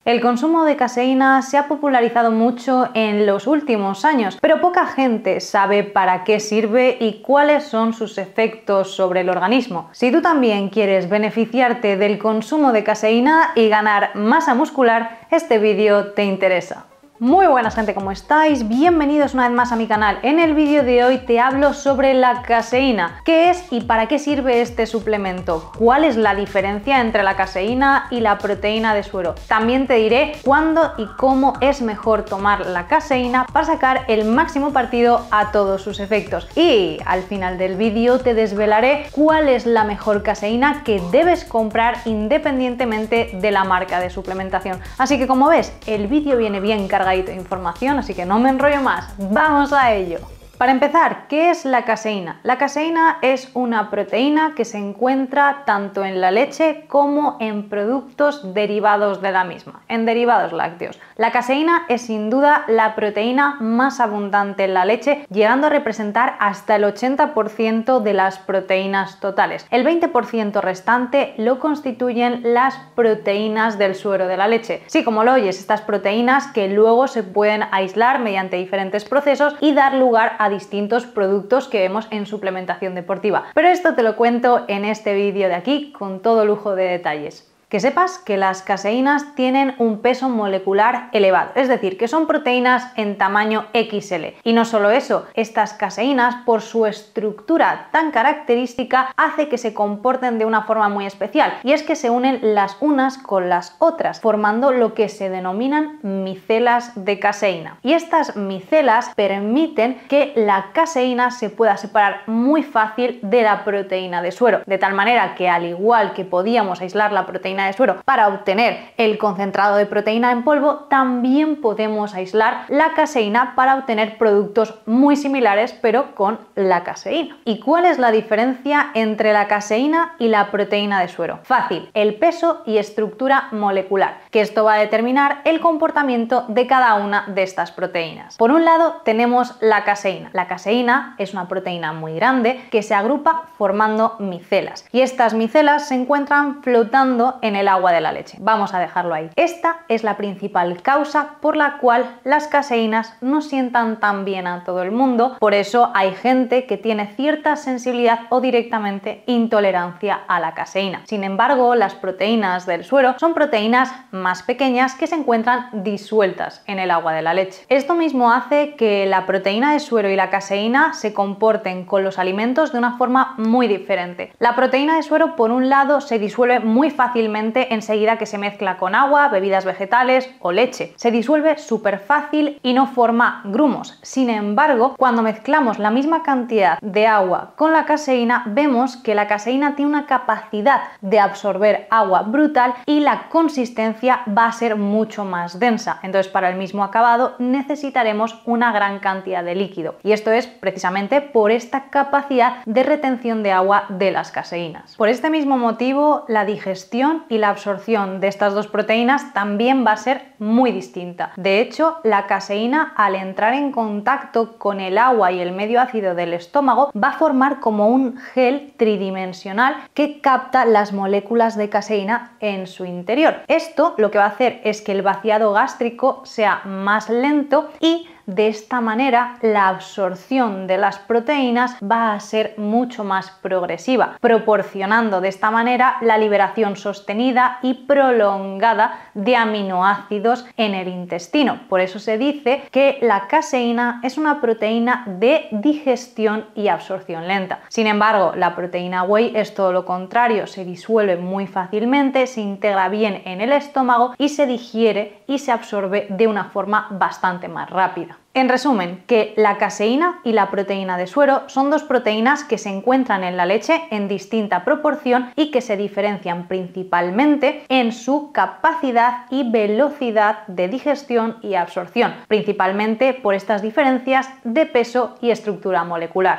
El consumo de caseína se ha popularizado mucho en los últimos años, pero poca gente sabe para qué sirve y cuáles son sus efectos sobre el organismo. Si tú también quieres beneficiarte del consumo de caseína y ganar masa muscular, este vídeo te interesa. Muy buenas gente, ¿cómo estáis? Bienvenidos una vez más a mi canal. En el vídeo de hoy te hablo sobre la caseína. ¿Qué es y para qué sirve este suplemento? ¿Cuál es la diferencia entre la caseína y la proteína de suero? También te diré cuándo y cómo es mejor tomar la caseína para sacar el máximo partido a todos sus efectos. Y al final del vídeo te desvelaré cuál es la mejor caseína que debes comprar independientemente de la marca de suplementación. Así que como ves, el vídeo viene bien cargado de información, así que no me enrollo más, ¡vamos a ello! Para empezar, ¿qué es la caseína? La caseína es una proteína que se encuentra tanto en la leche como en productos derivados de la misma, en derivados lácteos. La caseína es sin duda la proteína más abundante en la leche, llegando a representar hasta el 80% de las proteínas totales. El 20% restante lo constituyen las proteínas del suero de la leche. Sí, como lo oyes, estas proteínas que luego se pueden aislar mediante diferentes procesos y dar lugar a distintos productos que vemos en suplementación deportiva. Pero esto te lo cuento en este vídeo de aquí con todo lujo de detalles. Que sepas que las caseínas tienen un peso molecular elevado, es decir, que son proteínas en tamaño XL. Y no solo eso, estas caseínas, por su estructura tan característica, hace que se comporten de una forma muy especial, y es que se unen las unas con las otras, formando lo que se denominan micelas de caseína. Y estas micelas permiten que la caseína se pueda separar muy fácil de la proteína de suero, de tal manera que al igual que podíamos aislar la proteína de suero para obtener el concentrado de proteína en polvo, también podemos aislar la caseína para obtener productos muy similares pero con la caseína. ¿Y cuál es la diferencia entre la caseína y la proteína de suero? Fácil, el peso y estructura molecular, que esto va a determinar el comportamiento de cada una de estas proteínas. Por un lado tenemos la caseína. La caseína es una proteína muy grande que se agrupa formando micelas, y estas micelas se encuentran flotando en el agua de la leche. Vamos a dejarlo ahí. Esta es la principal causa por la cual las caseínas no sientan tan bien a todo el mundo. Por eso hay gente que tiene cierta sensibilidad o directamente intolerancia a la caseína. Sin embargo, las proteínas del suero son proteínas más pequeñas que se encuentran disueltas en el agua de la leche. Esto mismo hace que la proteína de suero y la caseína se comporten con los alimentos de una forma muy diferente. La proteína de suero, por un lado, se disuelve muy fácilmente enseguida que se mezcla con agua, bebidas vegetales o leche. Se disuelve súper fácil y no forma grumos. Sin embargo, cuando mezclamos la misma cantidad de agua con la caseína, vemos que la caseína tiene una capacidad de absorber agua brutal y la consistencia va a ser mucho más densa. Entonces, para el mismo acabado necesitaremos una gran cantidad de líquido. Y esto es precisamente por esta capacidad de retención de agua de las caseínas. Por este mismo motivo, la digestión y la absorción de estas dos proteínas también va a ser muy distinta. De hecho, la caseína, al entrar en contacto con el agua y el medio ácido del estómago, va a formar como un gel tridimensional que capta las moléculas de caseína en su interior. Esto lo que va a hacer es que el vaciado gástrico sea más lento y de esta manera la absorción de las proteínas va a ser mucho más progresiva, proporcionando de esta manera la liberación sostenida y prolongada de aminoácidos en el intestino. Por eso se dice que la caseína es una proteína de digestión y absorción lenta. Sin embargo, la proteína whey es todo lo contrario, se disuelve muy fácilmente, se integra bien en el estómago y se digiere y se absorbe de una forma bastante más rápida. En resumen, que la caseína y la proteína de suero son dos proteínas que se encuentran en la leche en distinta proporción y que se diferencian principalmente en su capacidad y velocidad de digestión y absorción, principalmente por estas diferencias de peso y estructura molecular.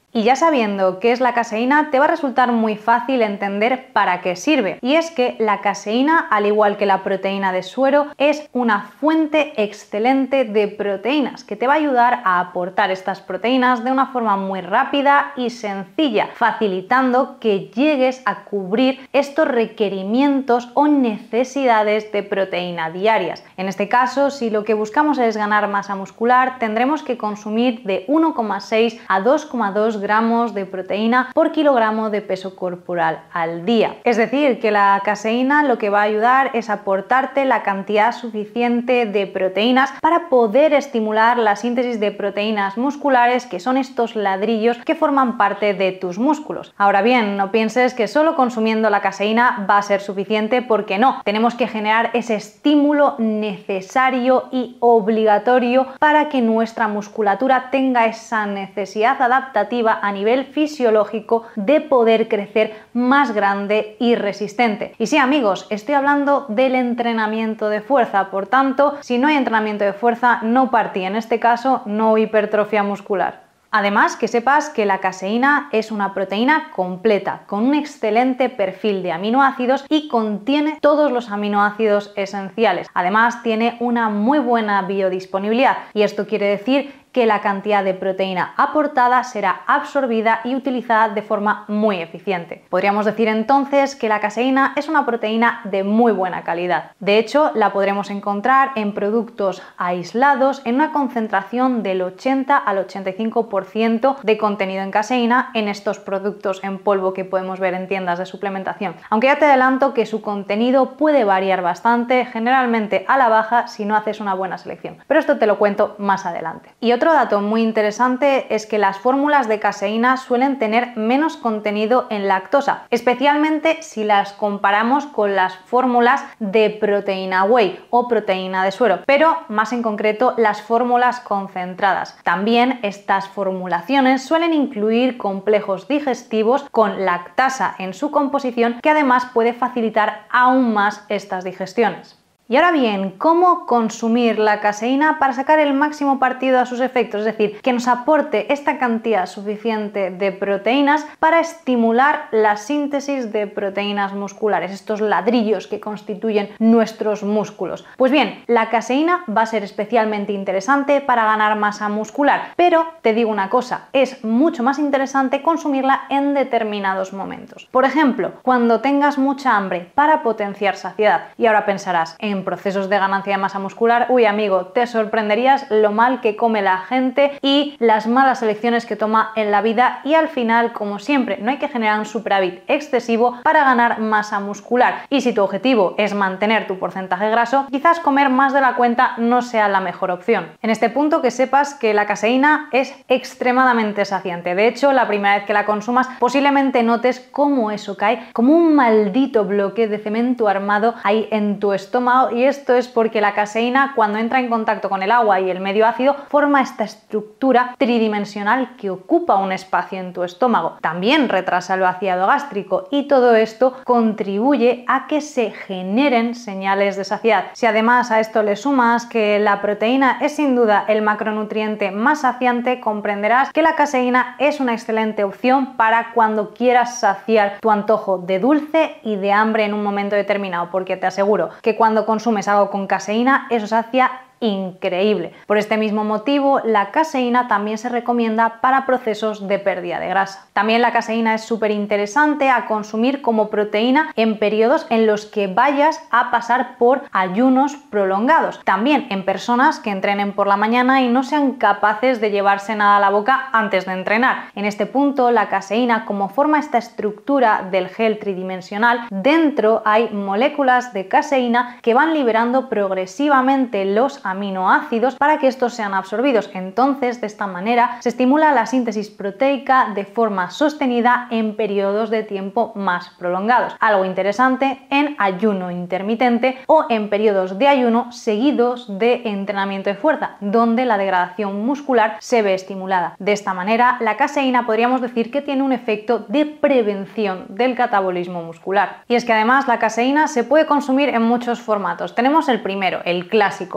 Y ya sabiendo qué es la caseína, te va a resultar muy fácil entender para qué sirve. Y es que la caseína, al igual que la proteína de suero, es una fuente excelente de proteínas que te va a ayudar a aportar estas proteínas de una forma muy rápida y sencilla, facilitando que llegues a cubrir estos requerimientos o necesidades de proteína diarias. En este caso, si lo que buscamos es ganar masa muscular, tendremos que consumir de 1,6 a 2,2 gramos de proteína por kilogramo de peso corporal al día. Es decir, que la caseína lo que va a ayudar es aportarte la cantidad suficiente de proteínas para poder estimular la síntesis de proteínas musculares, que son estos ladrillos que forman parte de tus músculos. Ahora bien, no pienses que solo consumiendo la caseína va a ser suficiente, porque no. Tenemos que generar ese estímulo necesario y obligatorio para que nuestra musculatura tenga esa necesidad adaptativa a nivel fisiológico de poder crecer más grande y resistente. Y sí, amigos, estoy hablando del entrenamiento de fuerza. Por tanto, si no hay entrenamiento de fuerza, no partí, en este caso no hipertrofia muscular. Además, que sepas que la caseína es una proteína completa, con un excelente perfil de aminoácidos y contiene todos los aminoácidos esenciales. Además, tiene una muy buena biodisponibilidad, y esto quiere decir que la cantidad de proteína aportada será absorbida y utilizada de forma muy eficiente. Podríamos decir entonces que la caseína es una proteína de muy buena calidad. De hecho, la podremos encontrar en productos aislados en una concentración del 80 al 85% de contenido en caseína en estos productos en polvo que podemos ver en tiendas de suplementación. Aunque ya te adelanto que su contenido puede variar bastante, generalmente a la baja si no haces una buena selección. Pero esto te lo cuento más adelante. Y otro dato muy interesante es que las fórmulas de caseína suelen tener menos contenido en lactosa, especialmente si las comparamos con las fórmulas de proteína whey o proteína de suero, pero más en concreto las fórmulas concentradas. También estas formulaciones suelen incluir complejos digestivos con lactasa en su composición, que además puede facilitar aún más estas digestiones. Y ahora bien, ¿cómo consumir la caseína para sacar el máximo partido a sus efectos? Es decir, que nos aporte esta cantidad suficiente de proteínas para estimular la síntesis de proteínas musculares, estos ladrillos que constituyen nuestros músculos. Pues bien, la caseína va a ser especialmente interesante para ganar masa muscular, pero te digo una cosa, es mucho más interesante consumirla en determinados momentos. Por ejemplo, cuando tengas mucha hambre para potenciar saciedad. Y ahora pensarás, en procesos de ganancia de masa muscular, uy amigo, te sorprenderías lo mal que come la gente y las malas elecciones que toma en la vida, y al final, como siempre, no hay que generar un superávit excesivo para ganar masa muscular. Y si tu objetivo es mantener tu porcentaje graso, quizás comer más de la cuenta no sea la mejor opción. En este punto, que sepas que la caseína es extremadamente saciante. De hecho, la primera vez que la consumas posiblemente notes cómo eso cae como un maldito bloque de cemento armado ahí en tu estómago, y esto es porque la caseína, cuando entra en contacto con el agua y el medio ácido, forma esta estructura tridimensional que ocupa un espacio en tu estómago. También retrasa el vaciado gástrico, y todo esto contribuye a que se generen señales de saciedad. Si además a esto le sumas que la proteína es sin duda el macronutriente más saciante, comprenderás que la caseína es una excelente opción para cuando quieras saciar tu antojo de dulce y de hambre en un momento determinado, porque te aseguro que cuando consumes algo con caseína, eso sacia increíble. Por este mismo motivo, la caseína también se recomienda para procesos de pérdida de grasa. También la caseína es súper interesante a consumir como proteína en periodos en los que vayas a pasar por ayunos prolongados. También en personas que entrenen por la mañana y no sean capaces de llevarse nada a la boca antes de entrenar. En este punto, la caseína, como forma esta estructura del gel tridimensional, dentro hay moléculas de caseína que van liberando progresivamente los aminoácidos para que estos sean absorbidos. Entonces, de esta manera se estimula la síntesis proteica de forma sostenida en periodos de tiempo más prolongados. Algo interesante en ayuno intermitente o en periodos de ayuno seguidos de entrenamiento de fuerza, donde la degradación muscular se ve estimulada. De esta manera, la caseína podríamos decir que tiene un efecto de prevención del catabolismo muscular. Y es que además la caseína se puede consumir en muchos formatos. Tenemos el primero, el clásico, el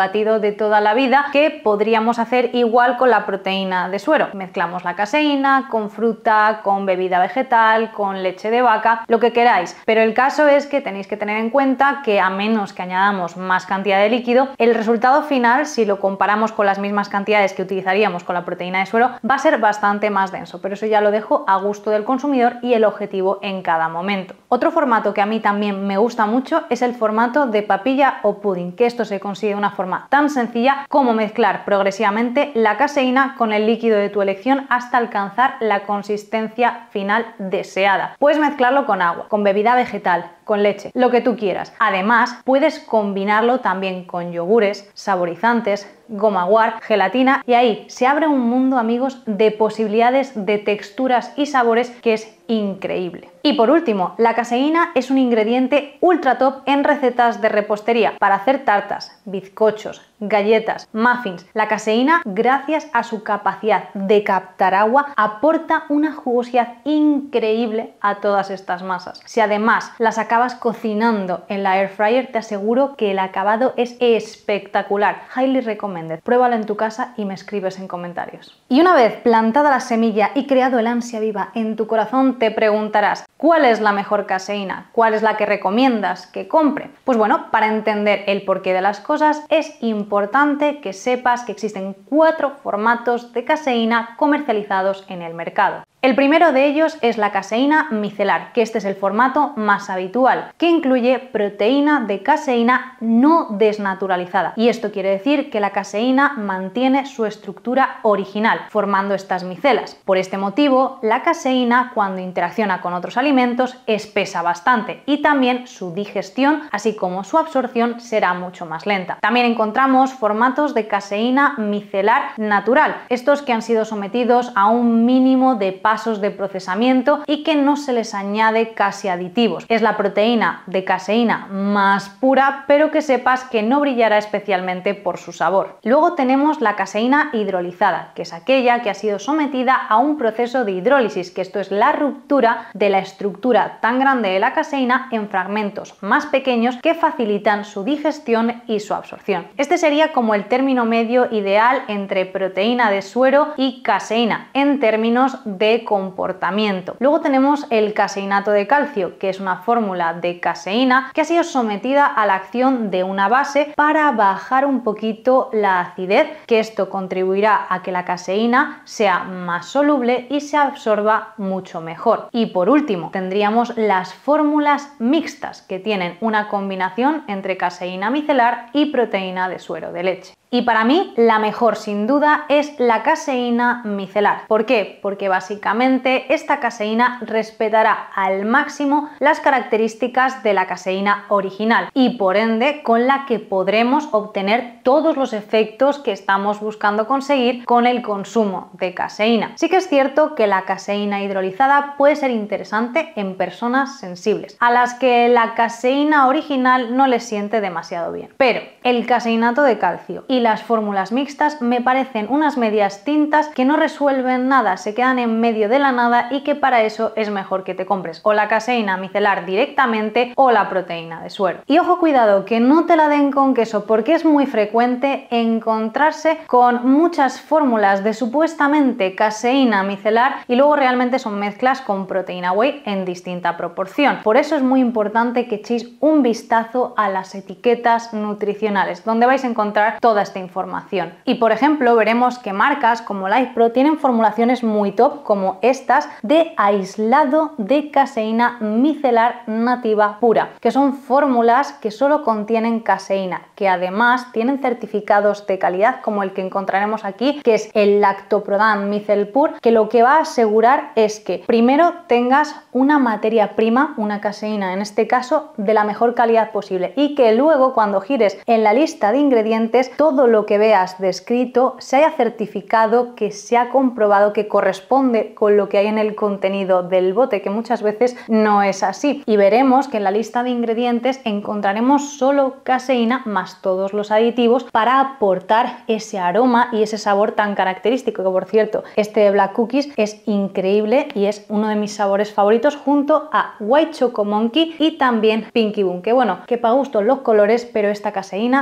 batido de toda la vida, que podríamos hacer igual con la proteína de suero. Mezclamos la caseína con fruta, con bebida vegetal, con leche de vaca, lo que queráis. Pero el caso es que tenéis que tener en cuenta que a menos que añadamos más cantidad de líquido, el resultado final, si lo comparamos con las mismas cantidades que utilizaríamos con la proteína de suero, va a ser bastante más denso, pero eso ya lo dejo a gusto del consumidor y el objetivo en cada momento. Otro formato que a mí también me gusta mucho es el formato de papilla o pudding, que esto se consigue de una forma tan sencilla como mezclar progresivamente la caseína con el líquido de tu elección hasta alcanzar la consistencia final deseada. Puedes mezclarlo con agua, con bebida vegetal, con leche, lo que tú quieras. Además, puedes combinarlo también con yogures, saborizantes, goma guar, gelatina, y ahí se abre un mundo, amigos, de posibilidades, de texturas y sabores que es increíble. Y por último, la caseína es un ingrediente ultra top en recetas de repostería para hacer tartas, bizcochos, galletas, muffins. La caseína, gracias a su capacidad de captar agua, aporta una jugosidad increíble a todas estas masas. Si además las acabas cocinando en la air fryer, te aseguro que el acabado es espectacular. Highly recommended. Pruébalo en tu casa y me escribes en comentarios. Y una vez plantada la semilla y creado el ansia viva en tu corazón, te preguntarás, ¿cuál es la mejor caseína? ¿Cuál es la que recomiendas que compre? Pues bueno, para entender el porqué de las cosas es importante que sepas que existen 4 formatos de caseína comercializados en el mercado. El primero de ellos es la caseína micelar, que este es el formato más habitual, que incluye proteína de caseína no desnaturalizada. Y esto quiere decir que la caseína mantiene su estructura original, formando estas micelas. Por este motivo, la caseína, cuando interacciona con otros alimentos, espesa bastante y también su digestión, así como su absorción, será mucho más lenta. También encontramos formatos de caseína micelar natural, estos que han sido sometidos a un mínimo de pasos de procesamiento y que no se les añade casi aditivos. Es la proteína de caseína más pura, pero que sepas que no brillará especialmente por su sabor. Luego tenemos la caseína hidrolizada, que es aquella que ha sido sometida a un proceso de hidrólisis, que esto es la ruptura de la estructura tan grande de la caseína en fragmentos más pequeños que facilitan su digestión y su absorción. Este sería como el término medio ideal entre proteína de suero y caseína en términos de comportamiento. Luego tenemos el caseinato de calcio, que es una fórmula de caseína que ha sido sometida a la acción de una base para bajar un poquito la acidez, que esto contribuirá a que la caseína sea más soluble y se absorba mucho mejor. Y por último, tendríamos las fórmulas mixtas, que tienen una combinación entre caseína micelar y proteína de suero de leche. Y para mí la mejor sin duda es la caseína micelar. ¿Por qué? Porque básicamente esta caseína respetará al máximo las características de la caseína original y por ende con la que podremos obtener todos los efectos que estamos buscando conseguir con el consumo de caseína. Sí que es cierto que la caseína hidrolizada puede ser interesante en personas sensibles, a las que la caseína original no les siente demasiado bien. Pero el caseinato de calcio y las fórmulas mixtas me parecen unas medias tintas que no resuelven nada, se quedan en medio de la nada y que para eso es mejor que te compres o la caseína micelar directamente o la proteína de suero. Y ojo, cuidado, que no te la den con queso, porque es muy frecuente encontrarse con muchas fórmulas de supuestamente caseína micelar y luego realmente son mezclas con proteína whey en distinta proporción. Por eso es muy importante que echéis un vistazo a las etiquetas nutricionales, donde vais a encontrar toda esta información. Y por ejemplo, veremos que marcas como LifePro tienen formulaciones muy top como estas de aislado de caseína micelar nativa pura, que son fórmulas que solo contienen caseína, que además tienen certificados de calidad como el que encontraremos aquí, que es el Lactoprodan Micel Pure, que lo que va a asegurar es que primero tengas una materia prima, una caseína en este caso, de la mejor calidad posible y que luego cuando gires en la lista de ingredientes todo lo que veas descrito se haya certificado, que se ha comprobado que corresponde con lo que hay en el contenido del bote, que muchas veces no es así. Y veremos que en la lista de ingredientes encontraremos solo caseína más todos los aditivos para aportar ese aroma y ese sabor tan característico, que por cierto, este Black Cookies es increíble y es uno de mis sabores favoritos junto a White Choco Monkey y también Pinky Boom, que bueno, que para gustos los colores, pero esta caseína es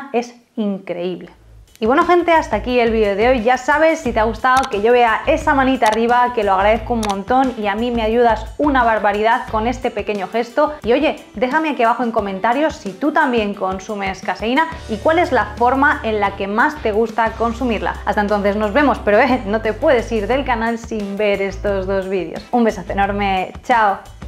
increíble. Y bueno gente, hasta aquí el vídeo de hoy. Ya sabes, si te ha gustado, que yo vea esa manita arriba, que lo agradezco un montón y a mí me ayudas una barbaridad con este pequeño gesto. Y oye, déjame aquí abajo en comentarios si tú también consumes caseína y cuál es la forma en la que más te gusta consumirla. Hasta entonces nos vemos, pero no te puedes ir del canal sin ver estos dos vídeos. Un besazo enorme, chao.